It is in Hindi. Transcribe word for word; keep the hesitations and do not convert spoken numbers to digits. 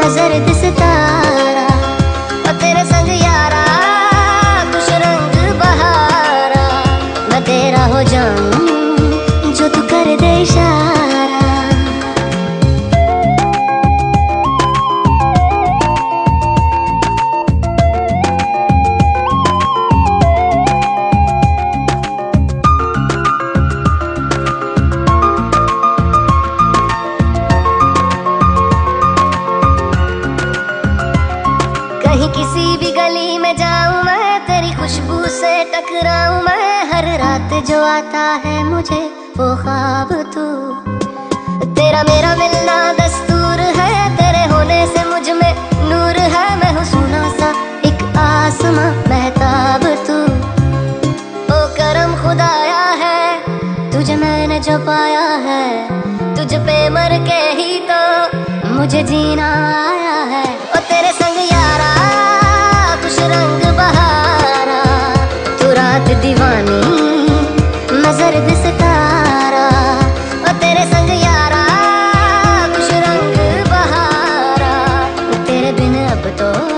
मैं जर्द सितारा, और तेरे संग यारा खुश रंग बहारा। मैं तेरा हो जाऊं जो तू कर दे इशारा। कहीं किसी भी गली में जाऊं मैं, तेरी खुशबू से टकराऊं मैं। हर रात जो आता है मुझे वो ख्वाब तू, तेरा मेरा मिलना दस्तूर है। तेरे होने से मुझ में नूर है, मैं हूँ सोना सा एक आसमां महताब तू। ओ करम खुदाया है तुझे मैंने जो पाया है, तुझ पे मर के ही तो मुझे जीना आया है। ओ तेरे संग यारा खुश रंग बहारा, तू रात दीवानी मैं जर्द सितारा। ओ तेरे संग यारा खुश रंग बहारा, तेरे बिन अब तो